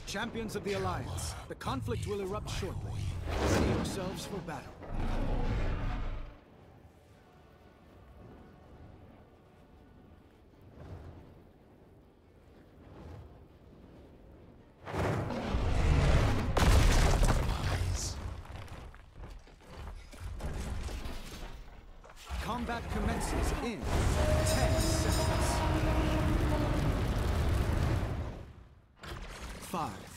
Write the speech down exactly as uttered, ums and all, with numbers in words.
Champions of the Alliance, the conflict will erupt shortly. Ready yourselves for battle. Combat commences in ten seconds. Five.